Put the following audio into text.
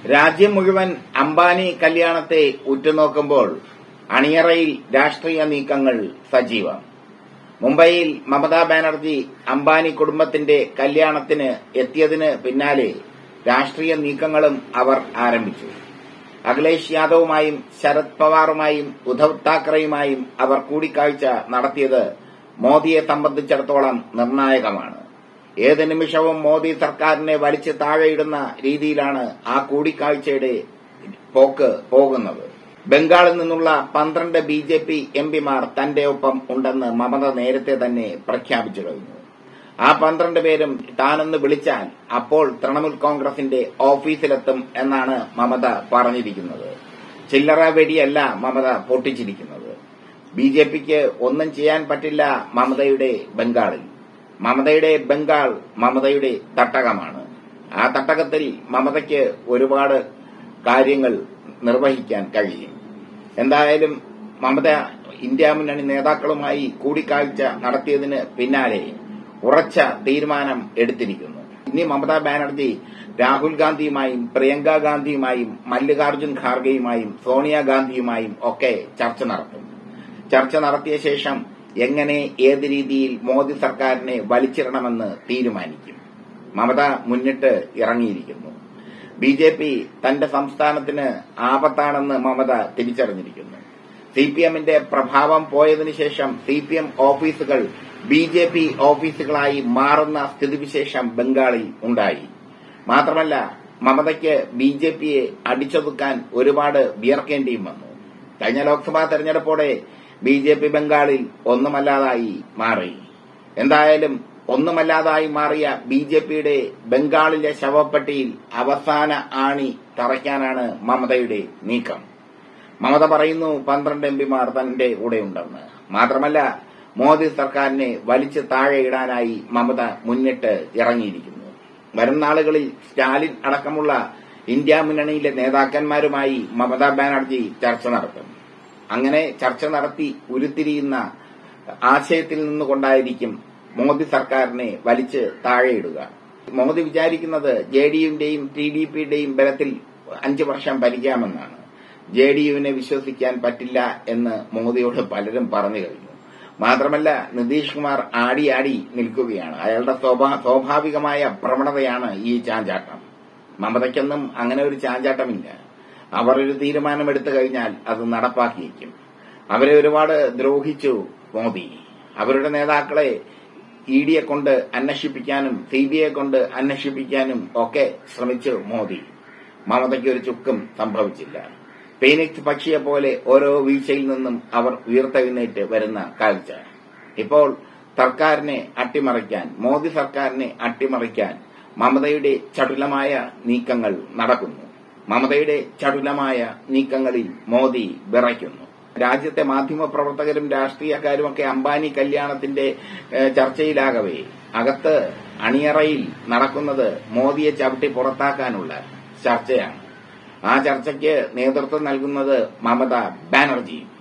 രാജ്യം മുഴുവൻ അംബാനി കല്യാണത്തെ ഉറ്റുനോക്കുമ്പോൾ അണിയറയിൽ രാഷ്ട്രീയ നീക്കങ്ങൾ സജീവം. മുംബൈയിൽ മമതാ ബാനർജി അംബാനി കുടുംബത്തിന്റെ കല്യാണത്തിന് എത്തിയതിന് പിന്നാലെ രാഷ്ട്രീയ നീക്കങ്ങളും അവർ ആരംഭിച്ചു. അഖിലേഷ് യാദവുമായും ശരത് പവാറുമായും ഉദ്ധവ് താക്കറെയുമായും അവർ കൂടിക്കാഴ്ച നടത്തിയത് മോദിയെ സംബന്ധിച്ചിടത്തോളം നിർണായകമാണ്. ഏത് നിമിഷവും മോദി സർക്കാരിനെ വലിച്ചു താഴെയിടുന്ന രീതിയിലാണ് ആ കൂടിക്കാഴ്ചയുടെ പോക്ക് പോകുന്നത്. ബംഗാളിൽ നിന്നുള്ള 12 ബിജെപി എംപിമാർ തന്റെ ഒപ്പം ഉണ്ടെന്ന് മമത നേരത്തെ തന്നെ പ്രഖ്യാപിച്ചു കഴിഞ്ഞു. ആ 12 പേരും താനൊന്ന് വിളിച്ചാൽ അപ്പോൾ തൃണമൂൽ കോൺഗ്രസിന്റെ ഓഫീസിലെത്തും എന്നാണ് മമത പറഞ്ഞിരിക്കുന്നത്. ചില്ലറ വെടിയല്ല മമത പൊട്ടിച്ചിരിക്കുന്നത്. ബിജെപിക്ക് ഒന്നും ചെയ്യാൻ പറ്റില്ല മമതയുടെ ബംഗാളിൽ. മമതയുടെ ബംഗാൾ മമതയുടെ തട്ടകമാണ്. ആ തട്ടകത്തിൽ മമതയ്ക്ക് ഒരുപാട് കാര്യങ്ങൾ നിർവഹിക്കാൻ കഴിയും. എന്തായാലും മമത ഇന്ത്യ മുന്നണി നേതാക്കളുമായി കൂടിക്കാഴ്ച നടത്തിയതിന് പിന്നാലെ ഉറച്ച തീരുമാനം എടുത്തിരിക്കുന്നു. ഇനി മമതാ ബാനർജി രാഹുൽ ഗാന്ധിയുമായും പ്രിയങ്ക ഗാന്ധിയുമായും മല്ലികാർജ്ജുൻ ഖാർഗെയുമായും സോണിയാഗാന്ധിയുമായും ഒക്കെ ചർച്ച നടത്തും. ചർച്ച നടത്തിയ ശേഷം എങ്ങനെ ഏത് രീതിയിൽ മോദി സർക്കാരിനെ വലിച്ചിടണമെന്ന് തീരുമാനിക്കും. മമത മുന്നിട്ട് ഇറങ്ങിയിരിക്കുന്നു. ബിജെപി തന്റെ സംസ്ഥാനത്തിന് ആപത്താണെന്ന് മമത തിരിച്ചറിഞ്ഞിരിക്കുന്നു. സിപിഎമ്മിന്റെ പ്രഭാവം പോയതിനു ശേഷം സിപിഎം ഓഫീസുകൾ ബിജെപി ഓഫീസുകളായി മാറുന്ന സ്ഥിതിവിശേഷം ബംഗാളിൽ ഉണ്ടായി. മാത്രമല്ല മമതയ്ക്ക് ബിജെപിയെ അടിച്ചൊതുക്കാൻ ഒരുപാട് വിയർക്കേണ്ടിയും വന്നു. കഴിഞ്ഞ ലോക്സഭാ തെരഞ്ഞെടുപ്പോടെ ബിജെപി ബംഗാളിൽ ഒന്നുമല്ലാതായി മാറി. എന്തായാലും ഒന്നുമല്ലാതായി മാറിയ ബിജെപിയുടെ ബംഗാളിലെ ശവപ്പെട്ടിയിൽ അവസാന ആണി തറയ്ക്കാനാണ് മമതയുടെ നീക്കം. മമത പറയുന്നു 12 എംപിമാർ തന്റെ കൂടെയുണ്ടെന്ന്. മാത്രമല്ല മോദി സർക്കാരിനെ വലിച്ചു താഴെയിടാനായി മമത മുന്നിട്ട് ഇറങ്ങിയിരിക്കുന്നു. വരും നാളുകളിൽ സ്റ്റാലിൻ അടക്കമുള്ള ഇന്ത്യ മുന്നണിയിലെ നേതാക്കന്മാരുമായി മമതാ ബാനർജി ചർച്ച നടത്തും. അങ്ങനെ ചർച്ച നടത്തി ഉരുത്തിരിയുന്ന ആശയത്തിൽ നിന്നുകൊണ്ടായിരിക്കും മോദി സർക്കാരിനെ വലിച്ച് താഴെയിടുക. മോദി വിചാരിക്കുന്നത് ജെഡിയുവിന്റെയും ടിഡിപിയുടെയും ബലത്തിൽ 5 വർഷം ഭരിക്കാമെന്നാണ്. ജെഡിയുവിനെ വിശ്വസിക്കാൻ പറ്റില്ല എന്ന് മോദിയോട് പലരും പറഞ്ഞു കഴിഞ്ഞു. മാത്രമല്ല നിതീഷ് കുമാർ ആടി നിൽക്കുകയാണ്. അയാളുടെ സ്വാഭാവികമായ പ്രവണതയാണ് ഈ ചാഞ്ചാട്ടം. മമതയ്ക്കൊന്നും അങ്ങനെ ഒരു ചാഞ്ചാട്ടമില്ല. അവർ ഒരു തീരുമാനമെടുത്തു കഴിഞ്ഞാൽ അത് നടപ്പാക്കിയേക്കും. അവരെ ഒരുപാട് ദ്രോഹിച്ചു മോദി. അവരുടെ നേതാക്കളെ ഇഡിയെ കൊണ്ട് അന്വേഷിപ്പിക്കാനും സിബിഐയെ കൊണ്ട് അന്വേഷിപ്പിക്കാനും ഒക്കെ ശ്രമിച്ചു മോദി. മമതയ്ക്ക് ഒരു ചുക്കും സംഭവിച്ചില്ല. ഫീനിക്സ് പക്ഷിയെ പോലെ ഓരോ വീഴ്ചയിൽ നിന്നും അവർ ഉയർത്തെഴുന്നേറ്റ് വരുന്ന കാഴ്ച. ഇപ്പോൾ സർക്കാരിനെ അട്ടിമറിക്കാൻ, മോദി സർക്കാരിനെ അട്ടിമറിക്കാൻ മമതയുടെ ചടുലമായ നീക്കങ്ങൾ നടക്കുന്നു. മമതയുടെ ചടുലമായ നീക്കങ്ങളിൽ മോദി വിറയ്ക്കുന്നു. രാജ്യത്തെ മാധ്യമപ്രവർത്തകരും രാഷ്ട്രീയക്കാരുമൊക്കെ അംബാനി കല്യാണത്തിന്റെ ചർച്ചയിലാകവേ അകത്ത് അണിയറയിൽ നടക്കുന്നത് മോദിയെ ചവിട്ടി പുറത്താക്കാനുള്ള ചർച്ചയാണ്. ആ ചർച്ചയ്ക്ക് നേതൃത്വം നൽകുന്നത് മമതാ ബാനർജി.